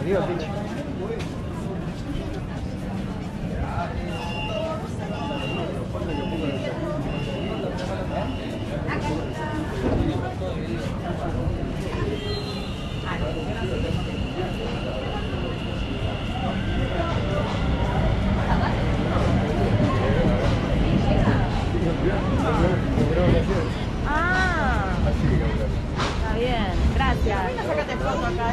Adiós, Tichi. Ah, está bien, gracias. Sácate foto acá.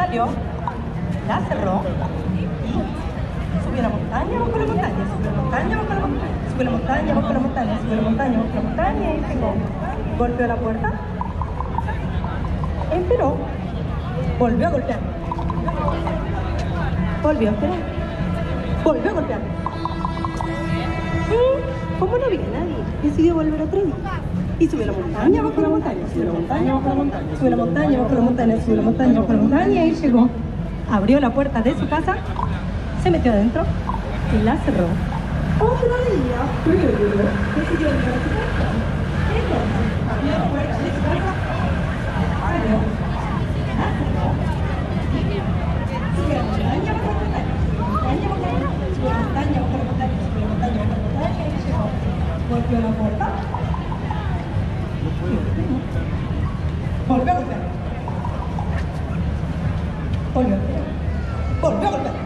volvió, la cerró y subió la montaña, bajó la montaña, subió la montaña, bajó la montaña, subió la montaña, bajó la montaña, subió la montaña, bajó la montaña y llegó. Golpeó la puerta, esperó, volvió a golpear, volvió a esperar, volvió a golpear. Como no había nadie, decidió volver otro día. Y subió la montaña, bajó la montaña, subió la montaña, bajó la montaña, subió la montaña, bajó la montaña, subió la montaña, bajó la montaña y llegó. Abrió la puerta de su casa, se metió adentro y la cerró. Otro día, decidió volver a su casa. Entonces, abrió la puerta de su casa, salió, la cerró. Subió la montaña, bajó la montaña, subió la montaña, bajó la montaña, subió la montaña, bajó la montaña y llegó. Golpeó la puerta. Volvió a golpear. Volvió a golpear. Volvió a golpear.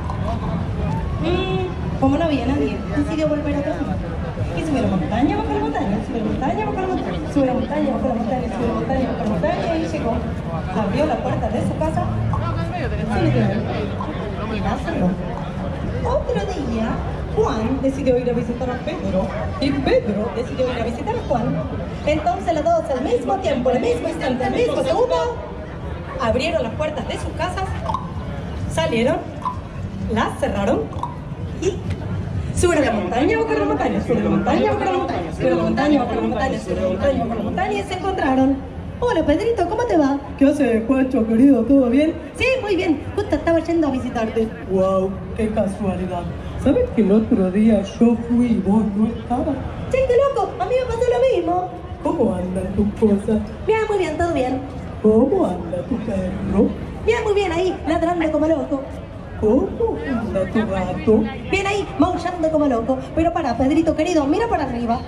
Como no había nadie, decidió volver a casa. Y subió la montaña, bajó la montaña, subió la montaña, bajó la montaña, subió la montaña, bajó la montaña, subió la montaña, bajó la montaña y llegó. Abrió la puerta de su casa, se metió dentro y la cerró. Otro día, Juan decidió ir a visitar a Pedro y Pedro decidió ir a visitar a Juan. Entonces los dos al mismo tiempo, al mismo instante, al mismo segundo, abrieron las puertas de sus casas, salieron, las cerraron y subieron la montaña, bajaron la montaña, subieron la montaña, bajaron la montaña, subieron la montaña, bajaron la montaña, subieron la montaña, bajaron la montaña y se encontraron. Hola Pedrito, ¿cómo te va? ¿Qué haces, Juancho, querido? ¿Todo bien? Sí, muy bien. Justo estaba yendo a visitarte. Wow, qué casualidad. ¿Sabes que el otro día yo fui y vos no estabas? ¡Che, qué loco! A mí me pasó lo mismo. ¿Cómo andan tus cosas? Bien, muy bien, todo bien. ¿Cómo anda tu perro? Bien, muy bien, ahí, ladrando como loco. ¿Cómo anda tu gato? Bien ahí, maullando como loco. Pero para, Pedrito querido, mira para arriba.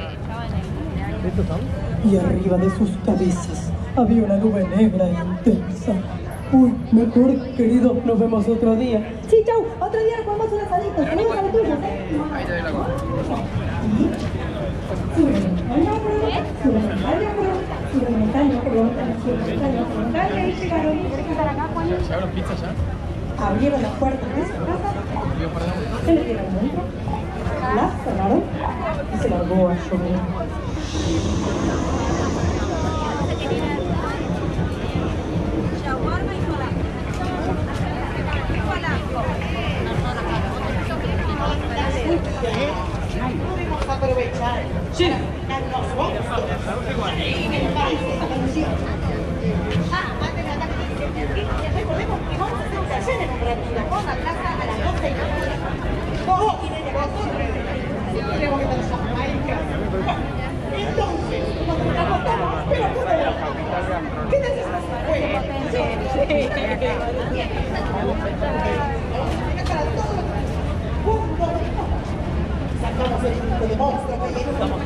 Y arriba de sus cabezas había una nube negra e intensa. Uy, mejor, querido, nos vemos otro día. Sí, chau, otro día comemos un asadito. Tenemos a lo tuyo, Ahí te doy la cosa. Sube la montaña, sube la montaña, sube la montaña, sube la montaña, sube la montaña y llegaron. ¿Se abren pizzas ya? Abrieron las puertas de su casa, se metieron dentro, las cerraron y se largó a llover. Podemos aprovechar para nosotros. Recordemos que vamos a hacer un taller en un ratito con la plaza a las 12:30. Tenemos que estar ahí. Entonces, cuando nos acostamos, pero ¿qué te haces? Sacamos el tipo de monstruo que llegó.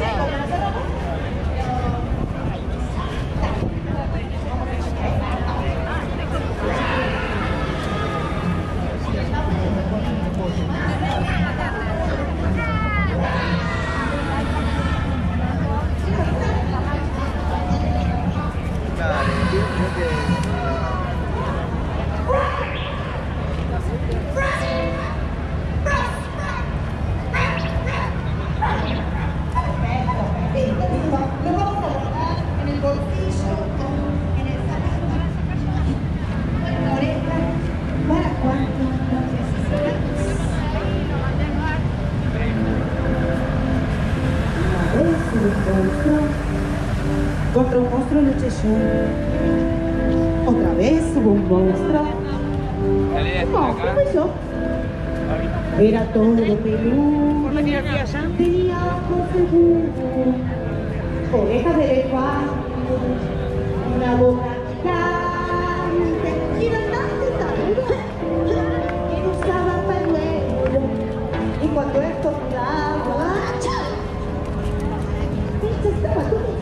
Contra un monstruo luché yo. Otra vez hubo un monstruo. No, fui yo. Era todo peludo. Tenía ojos de burro, orejas de elefante, una boca gigante y era tan tarudo que usaba pañuelo. Y cuando estornudaba, estaba todo.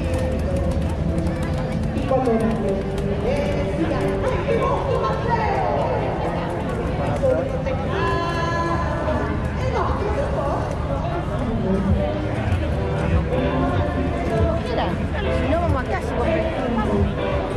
Y cuando la decía, ¡ay, qué monstruo más feo! Solo no te nada. El monstruo se fue. Mira, si no vamos a casa.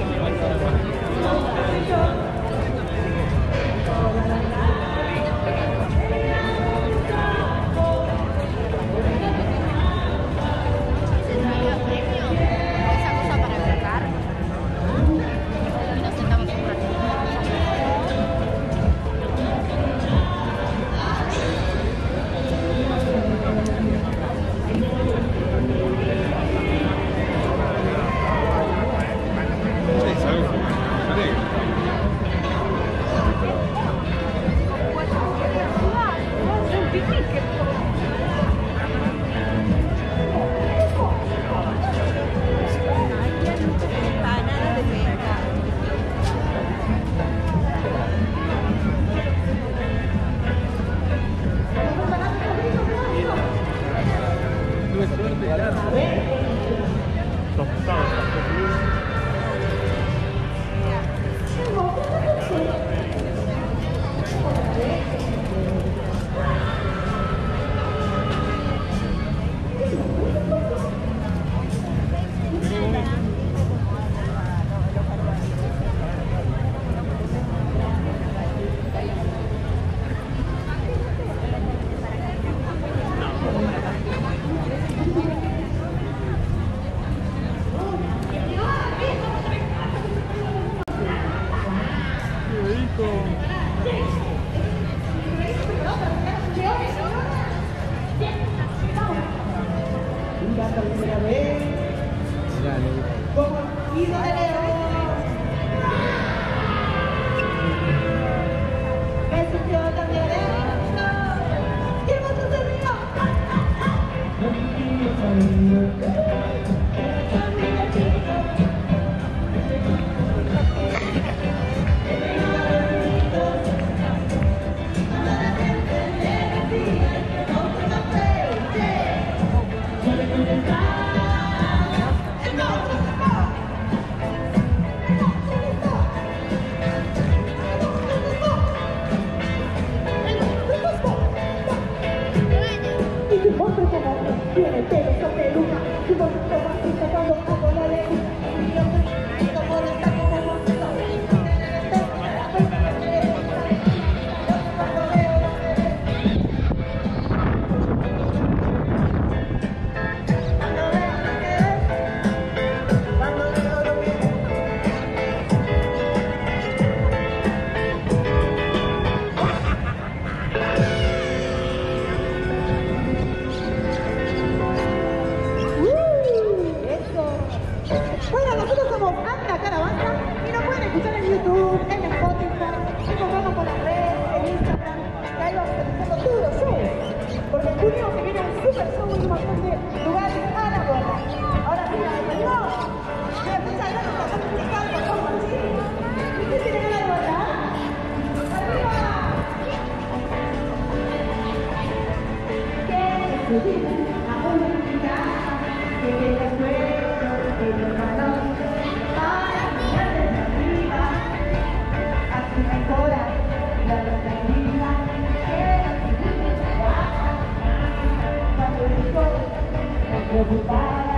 Preocupada